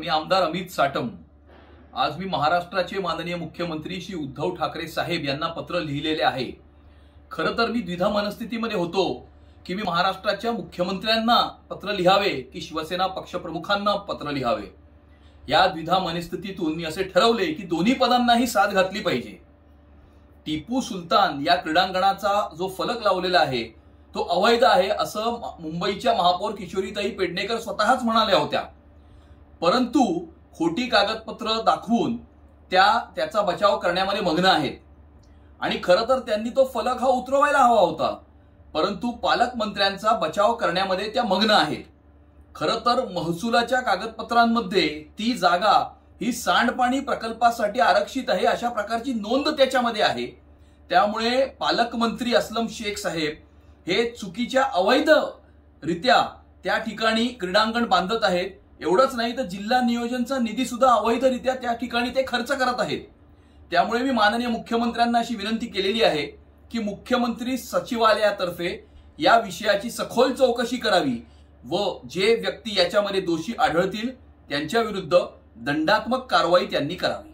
मी आमदार अमित साटम। आज मी महाराष्ट्राचे माननीय मुख्यमंत्री श्री उद्धव ठाकरे साहेब यांना पत्र लिहिलेले आहे। खरं तर मी द्विधा मनस्थितीमध्ये होतो की मी महाराष्ट्राच्या मुख्यमंत्र्यांना पत्र लिहावे की शिवसेना पक्षप्रमुखांना पत्र लिहावे। या द्विधा मनस्थितीतून मी असे ठरवले की दोन्ही पदांनाही साथ घातली पाहिजे। टिपू सुलतान या क्रीडांगणाचा जो फलक लावलेला आहे तो अवैध आहे असं मुंबईच्या महापौर किशोरीताई पेडणेकर स्वतःच म्हणाल्या होत्या, परंतु खोटी कागदपत्र दाखवून त्याचा बचाव करण्यामध्ये मग्न आहेत। आणि खरं तर त्यांनी तो फलक हा उतरवायला हवा होता, परंतु पालकमंत्र्यांचा बचाव करण्यामध्ये त्या मग्न आहेत। खरं तर महसुलाच्या कागदपत्रांमध्ये ती जागा ही सांडपाणी प्रकल्पासाठी आरक्षित आहे अशा प्रकारची नोंद त्याच्यामध्ये आहे। त्यामुळे पालकमंत्री अस्लम शेख साहेब हे चुकीच्या अवैधरित्या त्या ठिकाणी क्रीडांगण बांधत आहेत। एवढंच नाही तर जिल्हा नियोजनचा निधी सुद्धा अवैधरित्या त्या ठिकाणी ते खर्च करत आहेत। त्यामुळे मी माननीय मुख्यमंत्र्यांना अशी विनंती केलेली आहे की मुख्यमंत्री सचिवालयातर्फे या विषयाची सखोल चौकशी करावी व जे व्यक्ती याच्यामध्ये दोषी आढळतील त्यांच्या विरुद्ध दंडात्मक कारवाई त्यांनी करावी।